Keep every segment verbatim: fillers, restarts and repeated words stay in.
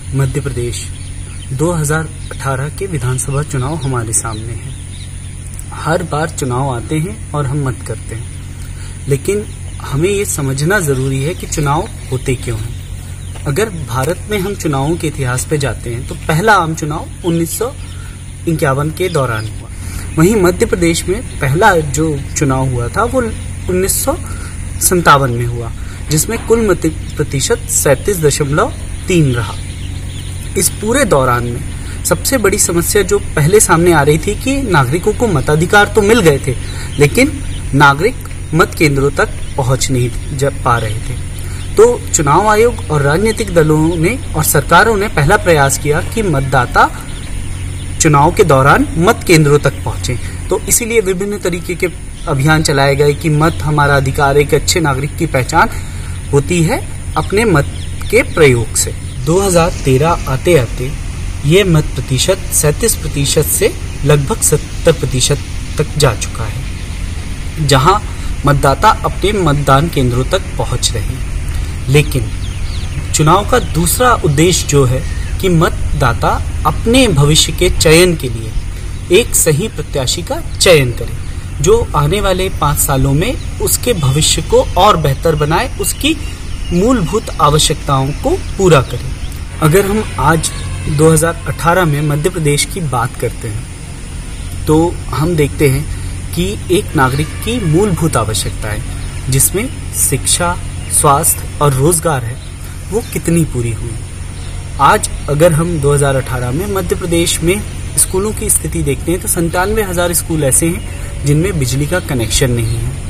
मध्य प्रदेश दो हज़ार अठारह के विधानसभा चुनाव हमारे सामने हैं। हर बार चुनाव आते हैं और हम मत करते हैं, लेकिन हमें ये समझना जरूरी है कि चुनाव होते क्यों हैं। अगर भारत में हम चुनावों के इतिहास पे जाते हैं तो पहला आम चुनाव उन्नीस सौ इक्यावन के दौरान हुआ। वहीं मध्य प्रदेश में पहला जो चुनाव हुआ था वो उन्नीस सौ संतावन में हुआ, जिसमें कुल मत प्रतिशत सैंतीस दशमलव तीन रहा। इस पूरे दौरान में सबसे बड़ी समस्या जो पहले सामने आ रही थी कि नागरिकों को मताधिकार तो मिल गए थे, लेकिन नागरिक मत केंद्रों तक पहुंच नहीं पा रहे थे। तो चुनाव आयोग और राजनीतिक दलों ने और सरकारों ने पहला प्रयास किया कि मतदाता चुनाव के दौरान मत केंद्रों तक पहुंचे। तो इसीलिए विभिन्न तरीके के अभियान चलाए गए कि मत हमारा अधिकार, एक अच्छे नागरिक की पहचान होती है अपने मत के प्रयोग से। दो हज़ार तेरह आते आते ये मत प्रतिशत सैंतीस प्रतिशत से लगभग सत्तर प्रतिशत तक जा चुका है, जहां मतदाता अपने मतदान केंद्रों तक पहुंच रहे हैं। लेकिन चुनाव का दूसरा उद्देश्य जो है कि मतदाता अपने भविष्य के चयन के लिए एक सही प्रत्याशी का चयन करे, जो आने वाले पांच सालों में उसके भविष्य को और बेहतर बनाए, उसकी मूलभूत आवश्यकताओं को पूरा करें। अगर हम आज दो हज़ार अठारह में मध्य प्रदेश की बात करते हैं तो हम देखते हैं कि एक नागरिक की मूलभूत आवश्यकताएं, जिसमें शिक्षा, स्वास्थ्य और रोजगार है, वो कितनी पूरी हुई। आज अगर हम दो हज़ार अठारह में मध्य प्रदेश में स्कूलों की स्थिति देखते हैं तो संतानवे हजार स्कूल ऐसे हैं जिनमें बिजली का कनेक्शन नहीं है।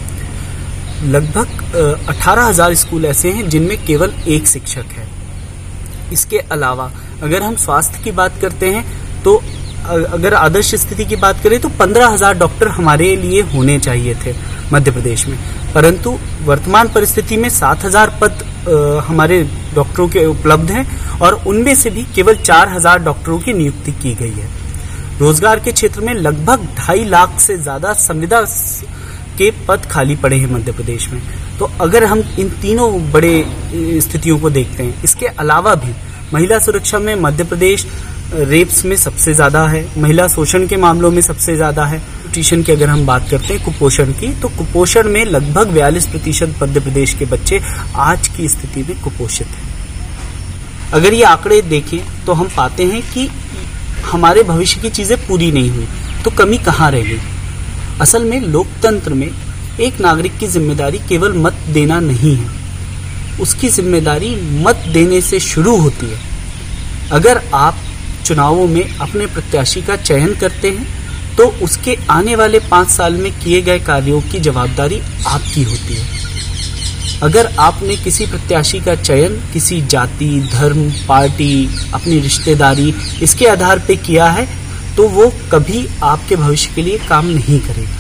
लगभग अठारह हजार स्कूल ऐसे हैं जिनमें केवल एक शिक्षक है। इसके अलावा अगर हम स्वास्थ्य की बात करते हैं तो अगर आदर्श स्थिति की बात करें तो पंद्रह हजार डॉक्टर हमारे लिए होने चाहिए थे मध्य प्रदेश में, परंतु वर्तमान परिस्थिति में सात हजार पद हमारे डॉक्टरों के उपलब्ध हैं और उनमें से भी केवल चार हजार डॉक्टरों की नियुक्ति की गई है। रोजगार के क्षेत्र में लगभग ढाई लाख से ज्यादा संविदा के पद खाली पड़े हैं मध्य प्रदेश में। तो अगर हम इन तीनों बड़े स्थितियों को देखते हैं, इसके अलावा भी महिला सुरक्षा में मध्य प्रदेश रेप्स में सबसे ज्यादा है, महिला शोषण के मामलों में सबसे ज्यादा है। न्यूट्रिशन की अगर हम बात करते हैं, कुपोषण की, तो कुपोषण में लगभग बयालीस प्रतिशत मध्य प्रदेश के बच्चे आज की स्थिति में कुपोषित हैं। अगर ये आंकड़े देखें तो हम पाते हैं कि हमारे भविष्य की चीजें पूरी नहीं हुई, तो कमी कहाँ रह गई। असल में लोकतंत्र में एक नागरिक की जिम्मेदारी केवल मत देना नहीं है, उसकी जिम्मेदारी मत देने से शुरू होती है। अगर आप चुनावों में अपने प्रत्याशी का चयन करते हैं तो उसके आने वाले पांच साल में किए गए कार्यों की जवाबदारी आपकी होती है। अगर आपने किसी प्रत्याशी का चयन किसी जाति, धर्म, पार्टी, अपनी रिश्तेदारी, इसके आधार पर किया है तो वो कभी आपके भविष्य के लिए काम नहीं करेगा।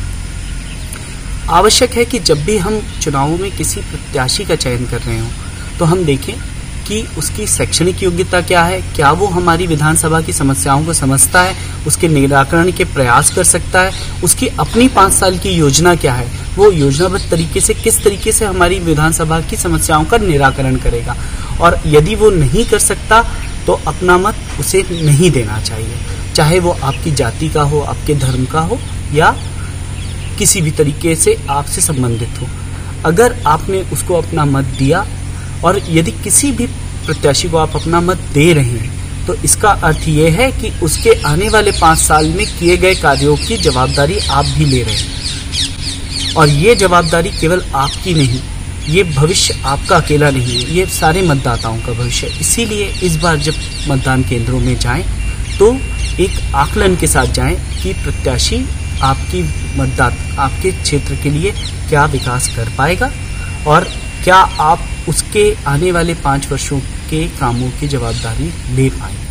आवश्यक है कि जब भी हम चुनावों में किसी प्रत्याशी का चयन कर रहे हों तो हम देखें कि उसकी शैक्षणिक योग्यता क्या है, क्या वो हमारी विधानसभा की समस्याओं को समझता है, उसके निराकरण के प्रयास कर सकता है, उसकी अपनी पाँच साल की योजना क्या है, वो योजनाबद्ध तरीके से किस तरीके से हमारी विधानसभा की समस्याओं का निराकरण करेगा। और यदि वो नहीं कर सकता तो अपना मत उसे नहीं देना चाहिए, चाहे वो आपकी जाति का हो, आपके धर्म का हो या किसी भी तरीके से आपसे संबंधित हो। अगर आपने उसको अपना मत दिया और यदि किसी भी प्रत्याशी को आप अपना मत दे रहे हैं तो इसका अर्थ ये है कि उसके आने वाले पांच साल में किए गए कार्यों की जवाबदारी आप भी ले रहे हैं। और ये जवाबदारी केवल आपकी नहीं, ये भविष्य आपका अकेला नहीं है, ये सारे मतदाताओं का भविष्य है। इसीलिए इस बार जब मतदान केंद्रों में जाएं तो एक आकलन के साथ जाएं कि प्रत्याशी आपकी मतदाता आपके क्षेत्र के लिए क्या विकास कर पाएगा और क्या आप उसके आने वाले पाँच वर्षों के कामों की जवाबदारी ले पाएंगे।